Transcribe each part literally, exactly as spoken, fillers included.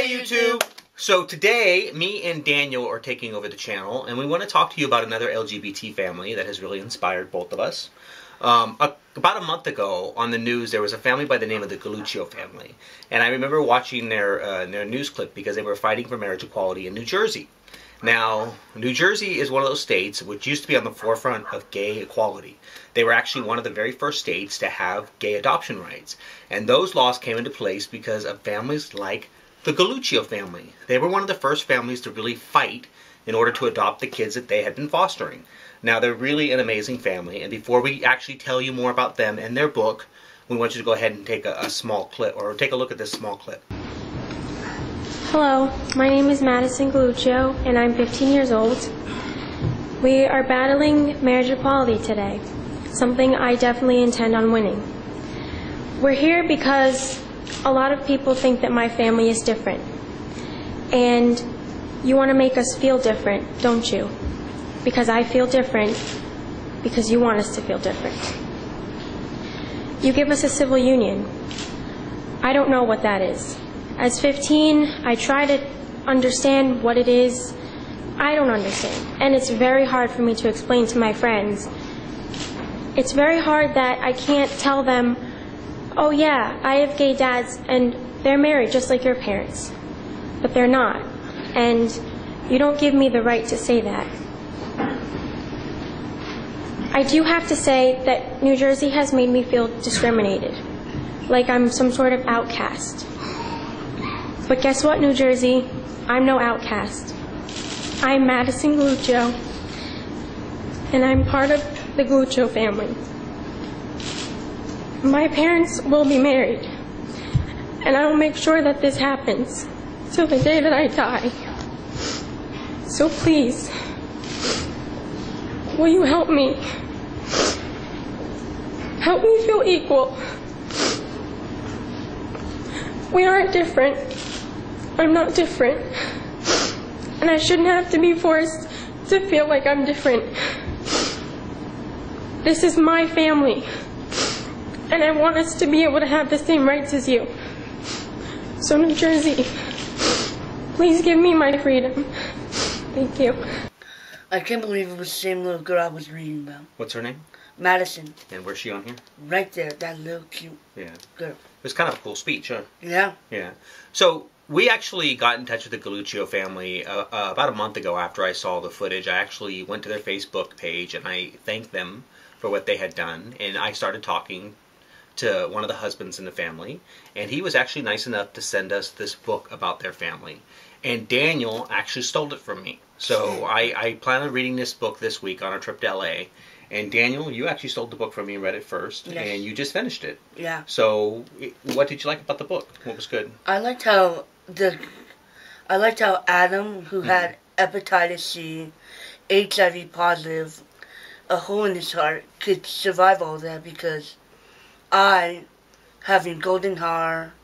Hey YouTube! So today, me and Daniel are taking over the channel, and we want to talk to you about another L G B T family that has really inspired both of us. Um, a, about a month ago, on the news, there was a family by the name of the Galluccio family. And I remember watching their, uh, their news clip because they were fighting for marriage equality in New Jersey. Now, New Jersey is one of those states which used to be on the forefront of gay equality. They were actually one of the very first states to have gay adoption rights. And those laws came into place because of families like the Galluccio family. They were one of the first families to really fight in order to adopt the kids that they had been fostering. Now, they're really an amazing family, and before we actually tell you more about them and their book, we want you to go ahead and take a, a small clip, or take a look at this small clip. Hello, my name is Madison Galluccio, and I'm fifteen years old. We are battling marriage equality today, something I definitely intend on winning. We're here because a lot of people think that my family is different, and you want to make us feel different, don't you? Because I feel different, because you want us to feel different. You give us a civil union. I don't know what that is. As fifteen, I try to understand what it is. I don't understand, and it's very hard for me to explain to my friends. It's very hard that I can't tell them, oh yeah, I have gay dads and they're married just like your parents. But they're not. And you don't give me the right to say that. I do have to say that New Jersey has made me feel discriminated, like I'm some sort of outcast. But guess what, New Jersey? I'm no outcast. I'm Madison Galluccio, and I'm part of the Galluccio family. My parents will be married, and I will make sure that this happens till the day that I die. So please, will you help me? Help me feel equal. We aren't different. I'm not different. And I shouldn't have to be forced to feel like I'm different. This is my family. And I want us to be able to have the same rights as you. So New Jersey, please give me my freedom. Thank you. I can't believe it was the same little girl I was reading about. What's her name? Madison. And where's she on here? Right there, that little cute yeah. girl. It was kind of a cool speech, huh? Yeah. Yeah. So, we actually got in touch with the Galluccio family uh, uh, about a month ago after I saw the footage. I actually went to their Facebook page and I thanked them for what they had done. And I started talking to one of the husbands in the family. And he was actually nice enough to send us this book about their family. And Daniel actually stole it from me. So I, I plan on reading this book this week on our trip to L A. And Daniel, you actually stole the book from me and read it first, yes. And you just finished it. Yeah. So, what did you like about the book? What was good? I liked how the, I liked how Adam, who mm-hmm. had hepatitis C, H I V positive, a hole in his heart, could survive all that because I, having golden hair,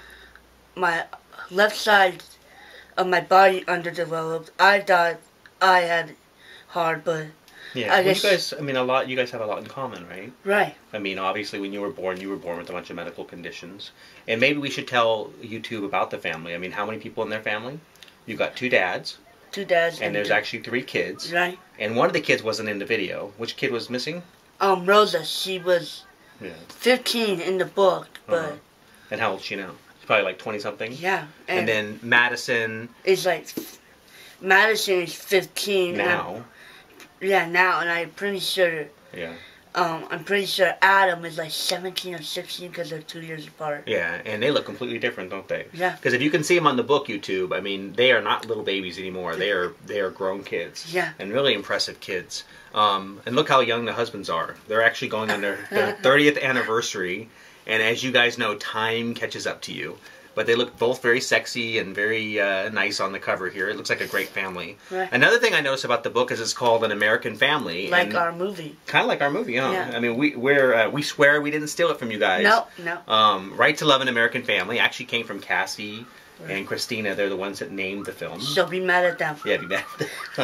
my left side of my body underdeveloped, I thought I had hard, but yeah, I well, guess, you guys, I mean, a lot, you guys have a lot in common, right? Right. I mean, obviously, when you were born, you were born with a bunch of medical conditions. And maybe we should tell YouTube about the family. I mean, how many people in their family? You've got two dads. Two dads. And, and there's two. actually three kids. Right. And one of the kids wasn't in the video. Which kid was missing? Um, Rosa. She was yeah. fifteen in the book, but... Uh-huh. And how old is she now? She's probably like twenty-something? Yeah. And, and then Madison... is like... Madison is fifteen. Now. Yeah, now, and I'm pretty sure. Yeah. Um, I'm pretty sure Adam is like seventeen or sixteen because they're two years apart. Yeah, and they look completely different, don't they? Yeah. Because if you can see them on the book YouTube, I mean, they are not little babies anymore. They are they are grown kids. Yeah. And really impressive kids. Um, and look how young the husbands are. They're actually going on their, their thirtieth anniversary, and as you guys know, time catches up to you. But they look both very sexy and very uh, nice on the cover here. It looks like a great family. Right. Another thing I noticed about the book is it's called An American Family. Like our movie. Kind of like our movie, huh? Yeah. I mean, we we're, uh, we swear we didn't steal it from you guys. No, no. Um, Right to Love an American Family actually came from Cassie right. and Christina. They're the ones that named the film. So be mad at them. Yeah, be mad at them.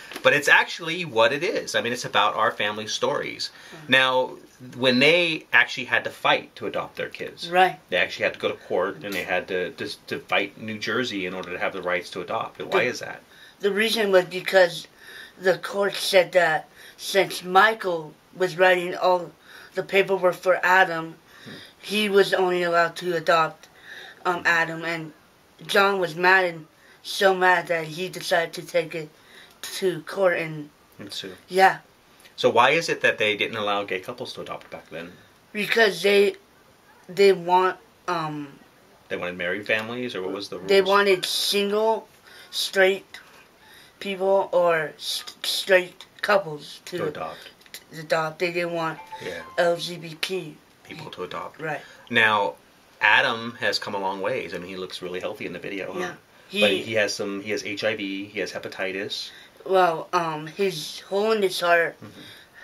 But it's actually what it is. I mean, it's about our family stories. Now, when they actually had to fight to adopt their kids, right? They actually had to go to court, and they had to to, to fight New Jersey in order to have the rights to adopt. Why the, is that? The reason was because the court said that since Michael was writing all the paperwork for Adam, hmm. he was only allowed to adopt um, Adam, and Jon was mad and so mad that he decided to take it to court and, and sue. Yeah. So why is it that they didn't allow gay couples to adopt back then? Because they they want um they wanted married families, or what was the rules? They wanted single straight people or st straight couples to, to adopt. To adopt. They didn't want yeah. L G B T people to adopt. Right. Now, Adam has come a long ways. I mean, he looks really healthy in the video. Huh? Yeah. He, but he has some. He has H I V. He has hepatitis. Well, um, his hole in his heart mm-hmm.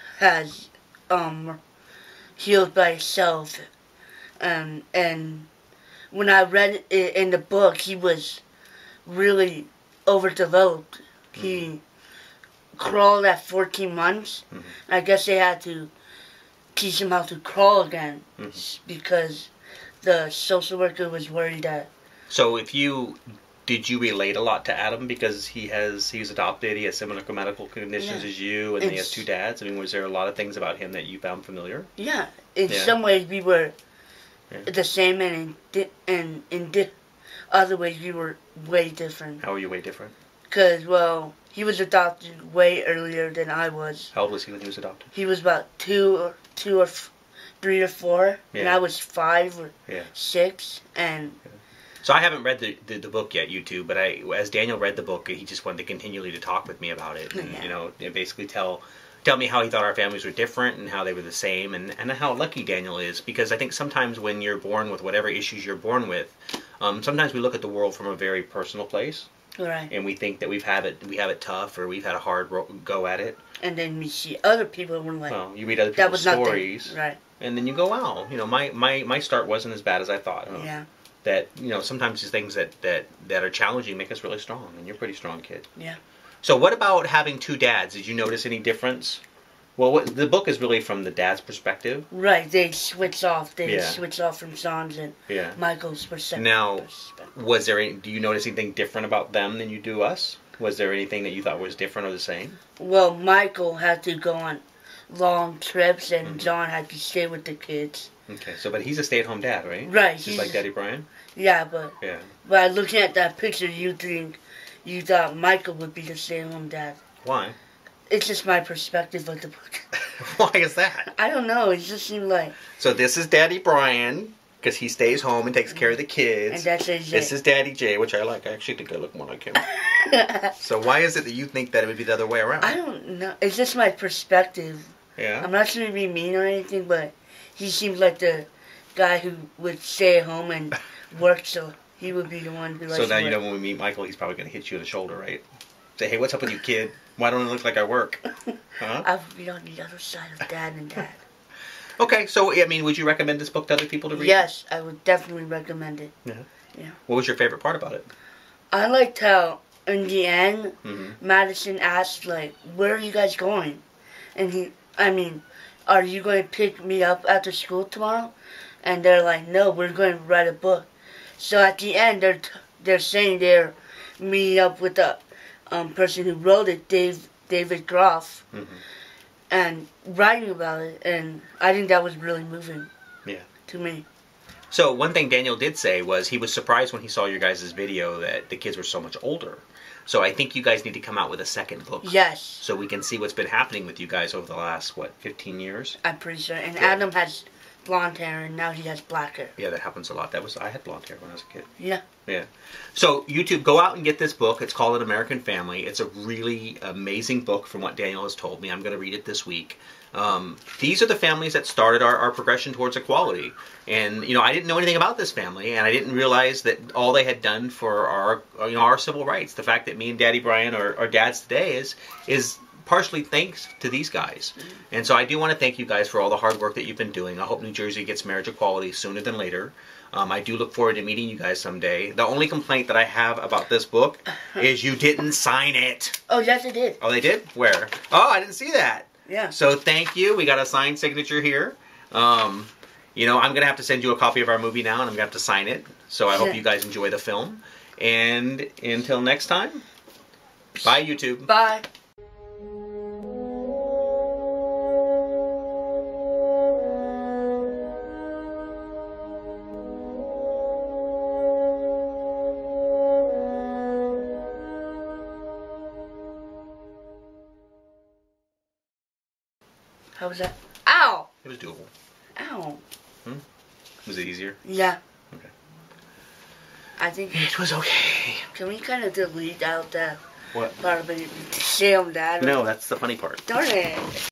has um healed by itself, um, and when I read it in the book, he was really overdeveloped. Mm-hmm. He crawled at fourteen months. Mm-hmm. I guess they had to teach him how to crawl again mm-hmm. because the social worker was worried that. So if you. Did you relate a lot to Adam because he has he's adopted, he has similar medical conditions yeah. as you, and it's, he has two dads? I mean, was there a lot of things about him that you found familiar? Yeah, in yeah. some ways we were yeah. the same, and in di and in di other ways we were way different. How were you way different? Because, well, he was adopted way earlier than I was. How old was he when he was adopted? He was about two or two or f three or four, yeah. and I was five or yeah. six, and. Yeah. So I haven't read the, the the book yet, you two, but I as Daniel read the book, he just wanted to continually to talk with me about it, and yeah. you know, and basically tell tell me how he thought our families were different and how they were the same, and and how lucky Daniel is, because I think sometimes when you're born with whatever issues you're born with, um, sometimes we look at the world from a very personal place, right? And we think that we've had it we have it tough, or we've had a hard ro go at it, and then we see other people and we're like, well, you read other people's that was stories, nothing. Right? And then you go, wow, you know, my my my start wasn't as bad as I thought. Huh? Yeah. That, you know, sometimes these things that, that, that are challenging make us really strong, and you're a pretty strong kid. Yeah. So what about having two dads? Did you notice any difference? Well, what, the book is really from the dad's perspective. Right, they switch off. They yeah. switch off from Jon's and yeah. Michael's perspective. Now, was there any, do you notice anything different about them than you do us? Was there anything that you thought was different or the same? Well, Michael had to go on long trips, and mm-hmm. Jon had to stay with the kids. Okay, so but he's a stay-at-home dad, right? Right. Just like Daddy Brian? Yeah, but yeah. by looking at that picture, you think you thought Michael would be the stay-at-home dad. Why? It's just my perspective of the book. Why is that? I don't know. It just seemed like. So this is Daddy Brian, because he stays home and takes care of the kids. And that's Jay. This is Daddy Jay, which I like. I actually think I look more like him. So why is it that you think that it would be the other way around? I don't know. It's just my perspective. Yeah. I'm not trying to be mean or anything, but he seems like the guy who would stay at home and work, so he would be the one who likes So now to you work. know when we meet Michael, he's probably going to hit you in the shoulder, right? Say, hey, what's up with you, kid? Why don't I look like I work? Huh? I would be on the other side of Dad and Dad. Okay, so, I mean, would you recommend this book to other people to read? Yes, I would definitely recommend it. Yeah. Yeah. What was your favorite part about it? I liked how, in the end, mm-hmm. Madison asked, like, where are you guys going? And he, I mean, are you going to pick me up after school tomorrow? And they're like, no, we're going to write a book. So at the end, they're t they're saying they're meeting up with the um, person who wrote it, Dave David Groff, mm-hmm. and writing about it. And I think that was really moving. Yeah. To me. So one thing Daniel did say was he was surprised when he saw your guys' video that the kids were so much older. So I think you guys need to come out with a second book. Yes. So we can see what's been happening with you guys over the last, what, fifteen years? I'm pretty sure. And yeah. Adam has blonde hair, and now he has black hair. Yeah, that happens a lot. That was I had blonde hair when I was a kid. Yeah. Yeah. So YouTube, go out and get this book. It's called An American Family. It's a really amazing book from what Daniel has told me. I'm going to read it this week. Um, these are the families that started our, our progression towards equality. And, you know, I didn't know anything about this family, and I didn't realize that all they had done for our, you know, our civil rights, the fact that me and Daddy Brian are, are dads today is, is partially thanks to these guys. And so I do want to thank you guys for all the hard work that you've been doing. I hope New Jersey gets marriage equality sooner than later. Um, I do look forward to meeting you guys someday. The only complaint that I have about this book is you didn't sign it. Oh, yes, I did. Oh, they did? Where? Oh, I didn't see that. Yeah. So thank you. We got a signed signature here. Um, you know, I'm going to have to send you a copy of our movie now, and I'm going to have to sign it. So I hope you guys enjoy the film. And until next time, bye, YouTube. Bye. How was that? Ow! It was doable. Ow. Hmm? Was it easier? Yeah. Okay. I think... It was okay. Can we kind of delete out that What? part of it? Say on that? No, that's the funny part. Darn it.